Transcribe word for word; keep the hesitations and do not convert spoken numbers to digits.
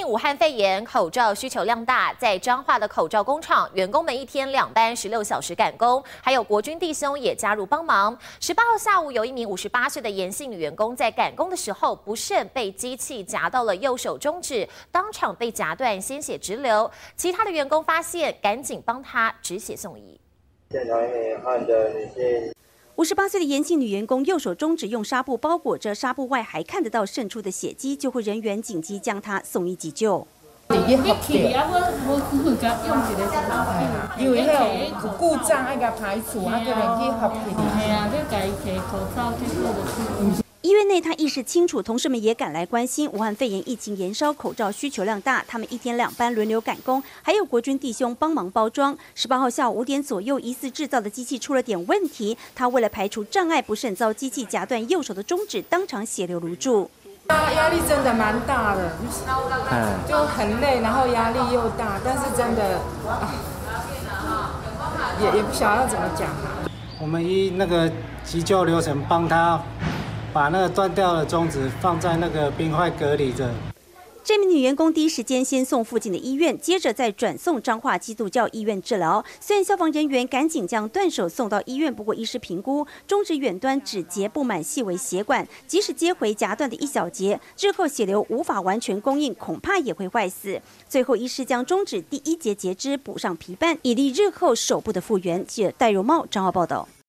应武汉肺炎，口罩需求量大，在彰化的口罩工厂，员工们一天两班，十六小时赶工，还有国军弟兄也加入帮忙。十八号下午，有一名五十八岁的严姓女员工在赶工的时候，不慎被机器夹到了右手中指，当场被夹断，鲜血直流。其他的员工发现，赶紧帮她止血送医。 现场一名患者女性。 五十八岁的严姓女员工右手中指用纱布包裹着，纱布外还看得到渗出的血迹，救护人员紧急将她送医急救。 你合起啊，我我甲用一个因为迄有故障爱甲排除，啊，个人去合起。系啊，要甲伊摕口罩去做的。 医院内，他意识清楚，同事们也赶来关心。武汉肺炎疫情延烧，口罩需求量大，他们一天两班轮流赶工，还有国军弟兄帮忙包装。十八号下午五点左右，疑似制造的机器出了点问题，他为了排除障碍，不慎遭机器夹断右手的中指，当场血流如注。 压力真的蛮大的，就很累，然后压力又大，但是真的，啊、也也不晓得要怎么讲啊。 我们依那个急救流程帮他。把那个断掉的中指放在那个冰块隔离着。 这名女员工第一时间先送附近的医院，接着再转送彰化基督教医院治疗。虽然消防人员赶紧将断手送到医院，不过医师评估中指远端指节布满细微血管，即使接回夹断的一小节，日后血流无法完全供应，恐怕也会坏死。最后医师将中指第一节截肢补上皮瓣，以利日后手部的复原。记者戴荣茂彰化报道。